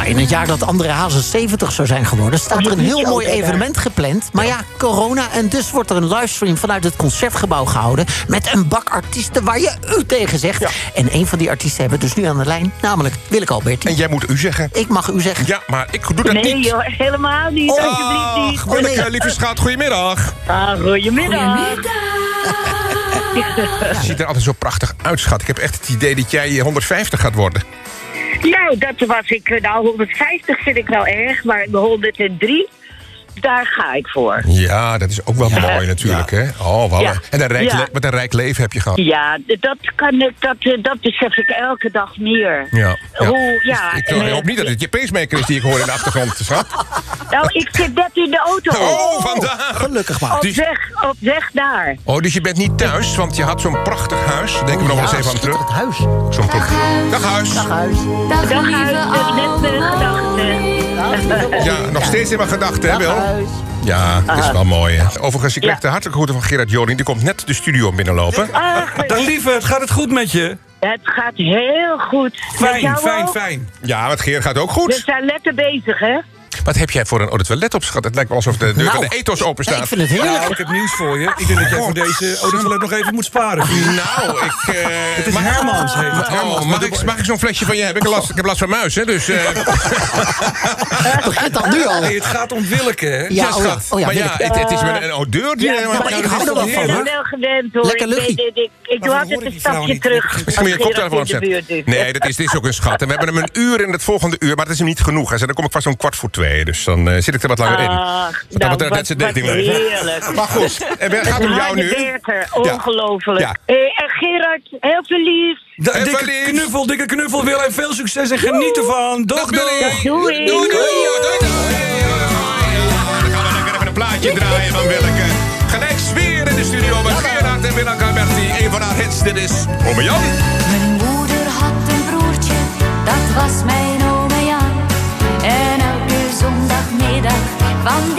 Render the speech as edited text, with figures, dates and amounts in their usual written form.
Ja, in het jaar dat André Hazes 70 zou zijn geworden, staat er een heel mooi evenement gepland. Maar ja, corona, en dus wordt er een livestream vanuit het Concertgebouw gehouden met een bak artiesten waar je u tegen zegt. Ja. En een van die artiesten hebben we dus nu aan de lijn, namelijk Willeke Alberti. En jij moet u zeggen. Ik mag u zeggen. Ja, maar ik doe dat niet. Nee joh, helemaal niet. Alsjeblieft niet. Willeke, lieve schat, goedemiddag. Goedemiddag. Je ziet er altijd zo prachtig uit, schat. Ik heb echt het idee dat jij 150 gaat worden. Nou, dat was ik. Nou, 150 vind ik wel erg, maar 103, daar ga ik voor. Ja, dat is ook wel mooi natuurlijk, hè? Oh, wat en een rijk leven heb je gehad. Ja, dat besef ik elke dag meer. Ja. Ik hoop niet dat het je pacemaker is die ik hoor in de achtergrond, schat. Nou, ik zit net in de auto. Oh, vandaar. Gelukkig maar. Op weg daar. Oh, dus je bent niet thuis, want je had zo'n prachtig huis. Denken we nog eens even aan terug. Het huis. Dag huis. Dag huis. Dag huis, net gedachten. Ja, nog steeds in mijn gedachten, hè, Wil? Ja, dat is wel mooi, hè. Overigens, ik krijg de hartelijke groeten van Gerard Joling. Die komt net de studio binnenlopen. Dag lieverd, gaat het goed met je? Het gaat heel goed. Fijn. Ja, met Gerard gaat ook goed. We zijn lekker bezig, hè? Wat heb jij voor een eau de toilet op, schat? Het lijkt wel alsof de deur van de ethos open staat. Ik vind het heerlijk. Nou, ik heb nieuws voor je. Ik denk dat jij voor deze eau de toilet nog even moet sparen. Nou, het is Hermans, heet het. Hermans. Mag ik zo'n flesje van je hebben? Ik heb last van muis, hè, dus... Het begint al nu al. Nee, het gaat om Willeke, hè? Ja, schat. Maar ja, het is met een odeur die... ik hou er wel van, Ik ben wel gewend, hoor. Lekker luchtig. Ik doe altijd een stapje terug. Misschien moet je koptelefoon opzetten. Nee, dit is ook een schat. En we hebben hem een uur in het volgende uur, maar dat is hem niet genoeg. Hij zei, dan kom ik vast om 1:45. Dus dan zit ik er wat langer in. Dat is het datingleven. Heerlijk. Maar goed, en het gaat om jou nu. Ongelooflijk. Ja. En Gerard, heel veel lief. Dikke knuffel, Wil en veel succes en geniet ervan. Doeg. Doei. Dan gaan we lekker even een plaatje draaien van Willeke. Gelijk sfeer in de studio met Gerard en Willeke Alberti. Een van haar hits, dit is Ome Jan. Mijn moeder had een broertje, dat was mijn ome Jan. En elke zondagmiddag kwam